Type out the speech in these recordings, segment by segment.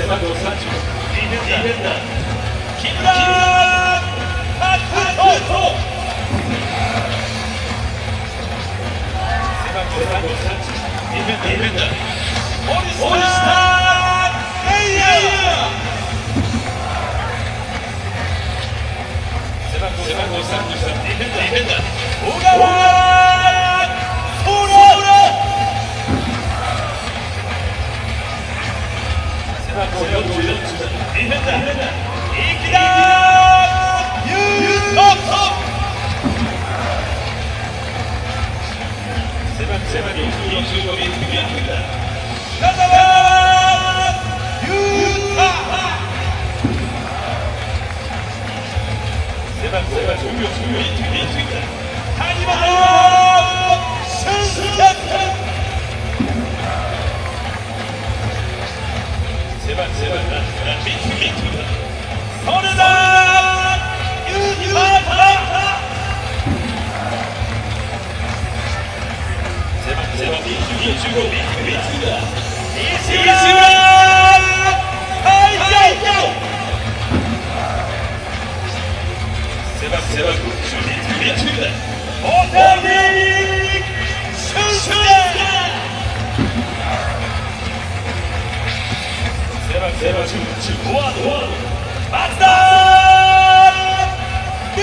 背番号30、ディフェンダー木村拓人。背番号30、ディフェンダー森下レイヤー。背番号33、ディフェンダー小川ソラ。背番号44、ディフェンダー池田優斗。背番号25、ディフェンダー北澤優太。背番号14、ディフェンダー谷本俊介。背番号17、それだゆうた。背番号25、西村海外。背番号10、大谷俊介。背番号10、フォワード松田力。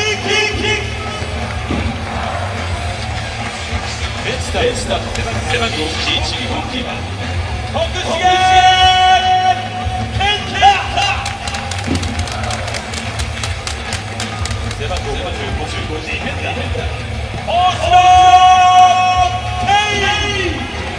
背番号11、ゴールキーパー徳重健太。背番号55、ディフェンダー大島健一。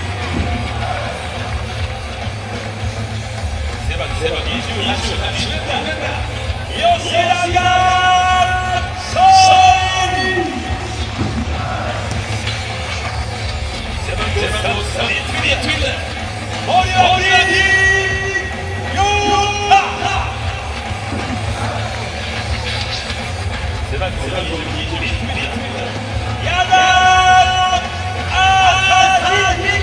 背番号28、ディフェンダー吉永勝利。背番号3、ディフェンダー森脇陽太。背番号22、ディフェンダー矢田朝日。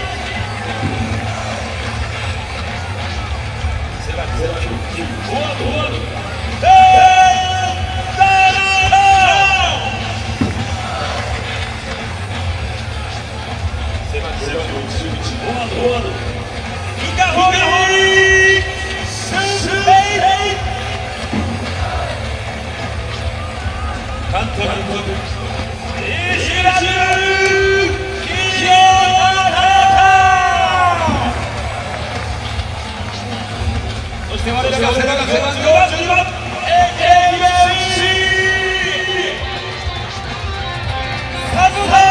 背番号9、フォワード背番号11、フォワード深堀俊平。監督西田清原。そして我らが背番号12番 AKBC サブタ